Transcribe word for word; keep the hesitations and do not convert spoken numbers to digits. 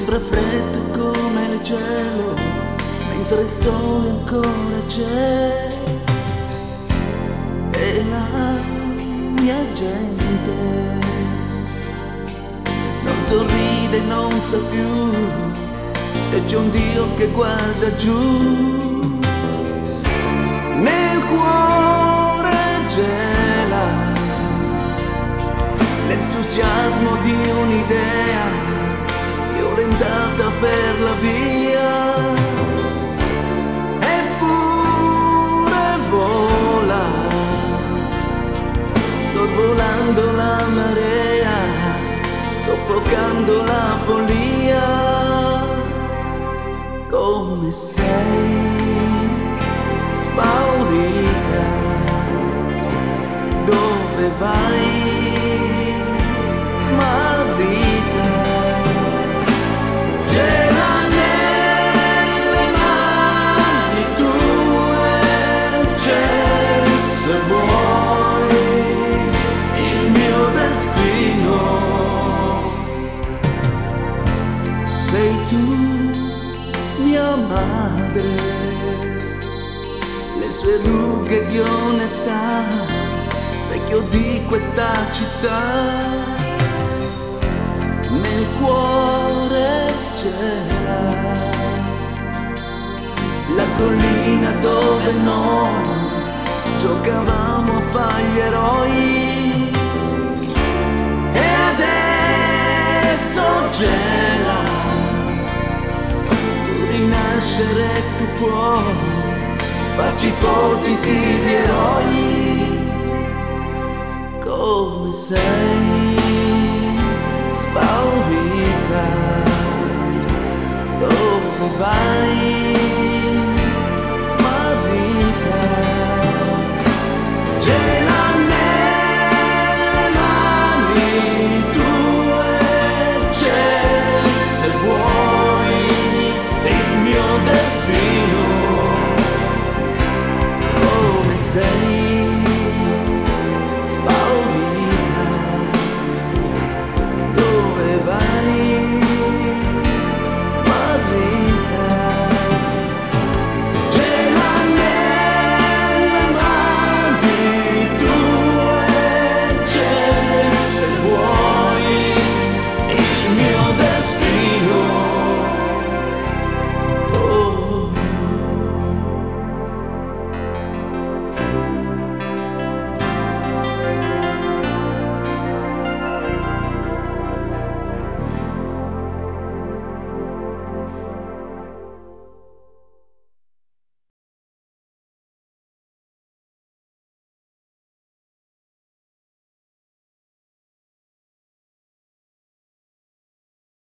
sempre freddo come il cielo, mentre il sole ancora c'è. E la mia gente non sorride, non sa più se c'è un Dio che guarda giù. Nel cuore gela l'entusiasmo di un'idea violentata per la via, eppure vola, sorvolando la marea, soffocando la follia. Come sei spaurita, dove vai smarrita? Gela nelle mani tue, c'è se vuoi il mio destino. Sei tu mia madre, le sue rughe di onestà, specchio di questa città. Nel cuore c'era la collina dove noi giocavamo a fare gli eroi, e adesso gela, rinascere tu puoi, farci positivi eroi. Come sei spaurita, dove vai smarrita? Gela nelle mani tue, c'è se vuoi il mio destino. Come sei spaurita, dove vai smarrita? Gela nelle mani tue, c'è se vuoi il mio destino. Oh.